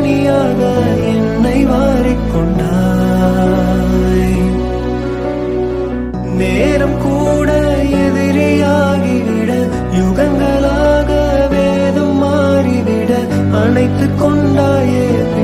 பனியாக என்னை வாரிக்கொண்டாய். நேரம் கூட எதிரியாகிவிட, யுகங்களாக வேதம் மாறிவிட அணைத்துக் கொண்டாயே.